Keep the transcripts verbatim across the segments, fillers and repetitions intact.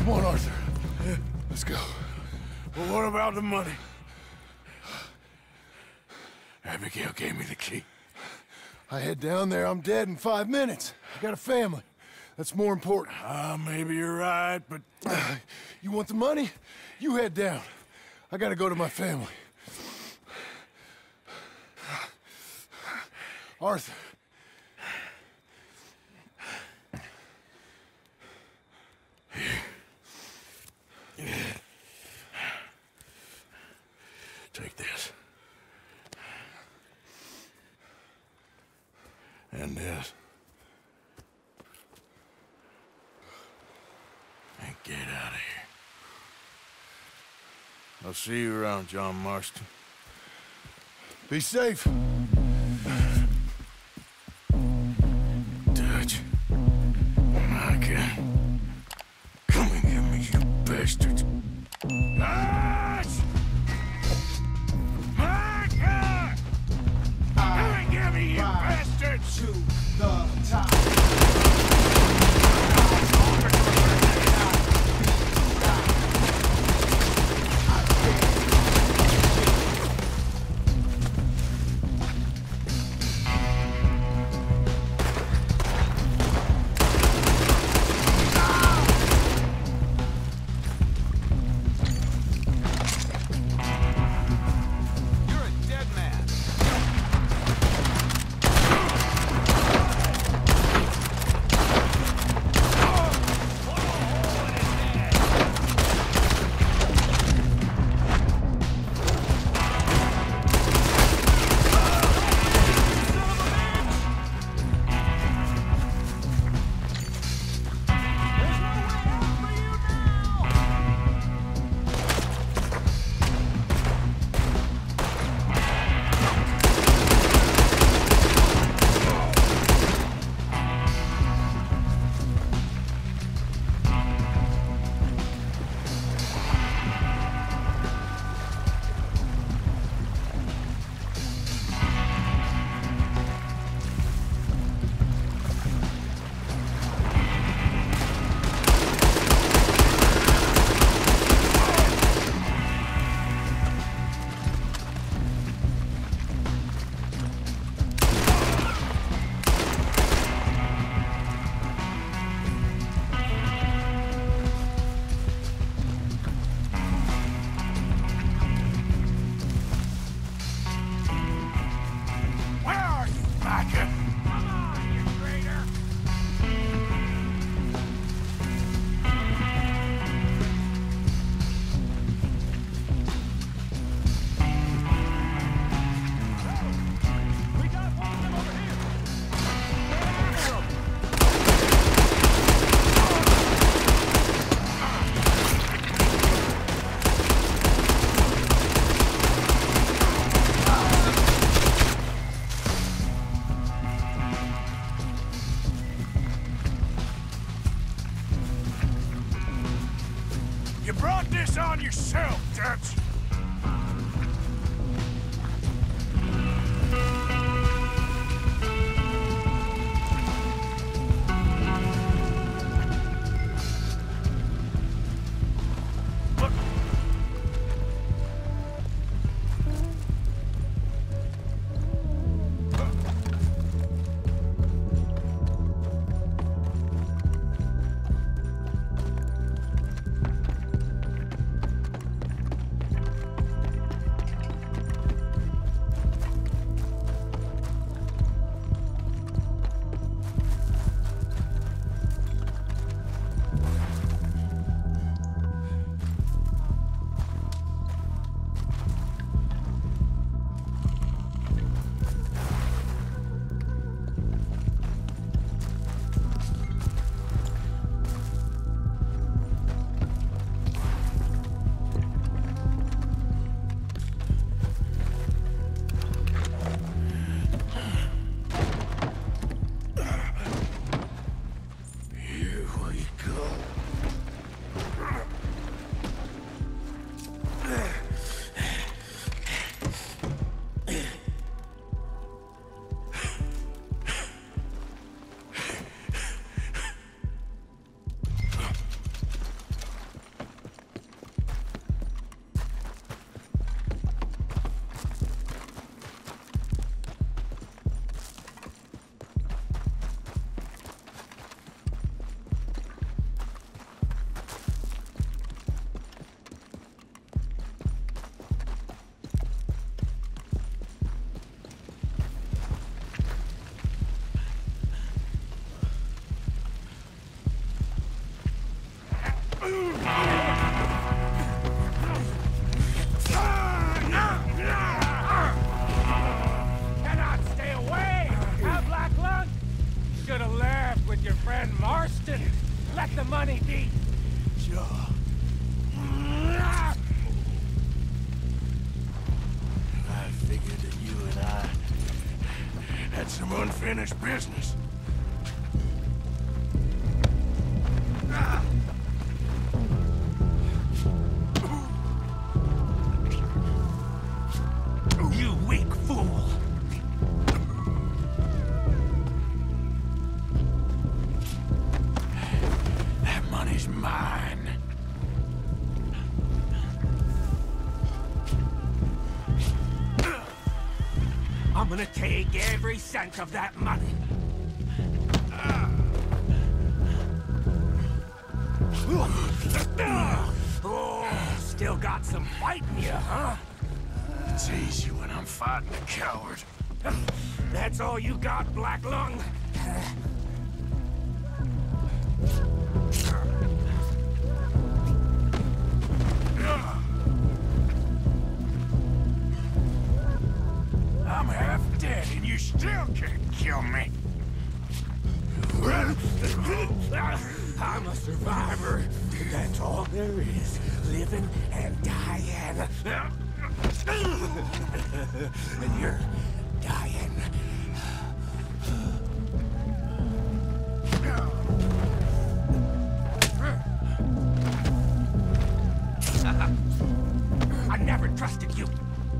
Come on, Arthur. Let's go. Well, what about the money? Abigail gave me the key. I head down there, I'm dead in five minutes. I got a family. That's more important. Ah, uh, maybe you're right, but... Uh, you want the money? You head down. I gotta go to my family. Arthur. Take this. And this. And get out of here. I'll see you around, John Marston. Be safe. Dutch. Micah. Come and get me, you bastards. Dutch! Micah! Come and get me, you bastards! To the top. You brought this on yourself, Dutch! Cannot stay away, huh, Black Lung? Should have left with your friend Marston. Let the money be. Sure. I figured that you and I had some unfinished business. You weak fool! That money's mine. I'm gonna take every cent of that money. Oh, still got some fight in you, huh? It's easy when I'm fighting a coward. That's all you got, Black Lung? I'm half dead and you still can't kill me. I'm a survivor. That's all there is. Living and dying. And you're dying. I never trusted you.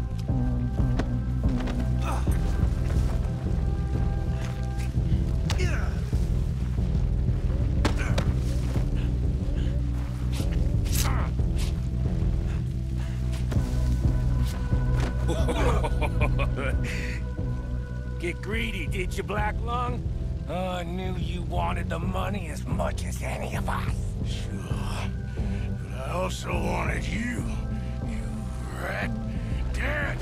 Get greedy, did you, Black Lung? Oh, I knew you wanted the money as much as any of us. Sure. But I also wanted you, you rat. Dead.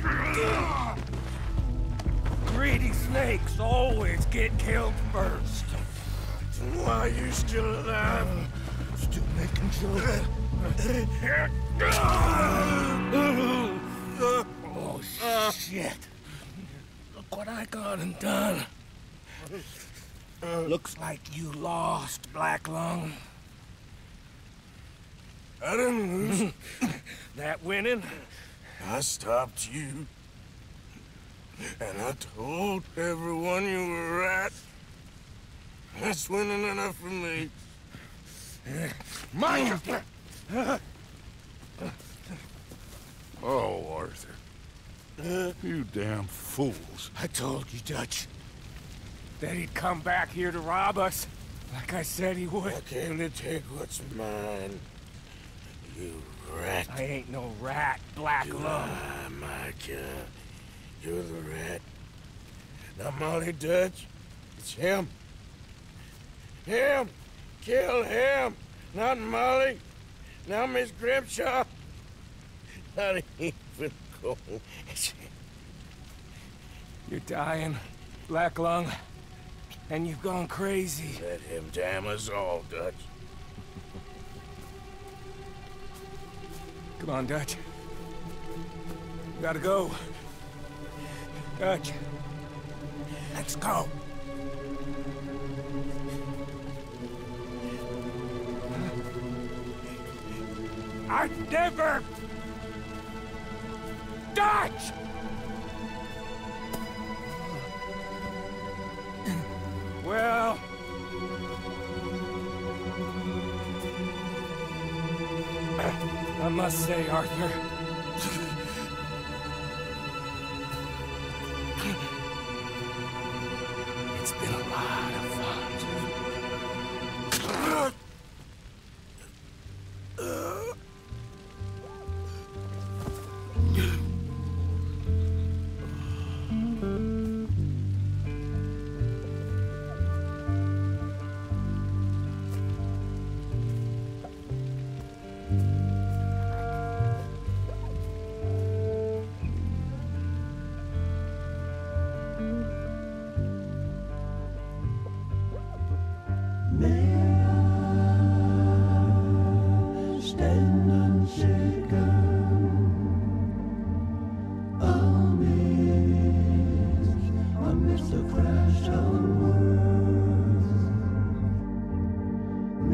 Greedy snakes always get killed first. Why are you still alive? Still making jokes. Oh, shit. Look what I got and done. Looks like you lost, Black Lung. I didn't lose. That winning? I stopped you. And I told everyone you were a rat. That's winning enough for me. Mine! Oh, Arthur. You damn fools. I told you, Dutch, that he'd come back here to rob us, like I said he would. I came to take what's mine. You rat. I ain't no rat, Black You Lung. are, Micah. You're the rat. Not Molly Dutch. It's him. Him! Kill him! Not Molly. Now Miss Grimshaw. Not even cold. You're dying, Black Lung, and you've gone crazy. Let him damn us all, Dutch. Come on, Dutch. Gotta go. Dutch. Let's go. I never... Dutch! Well... I must say, Arthur... It's been a lot of fun.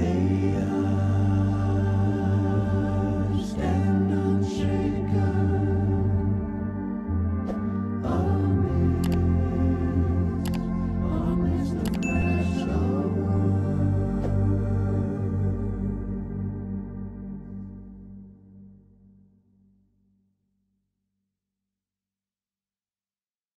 me.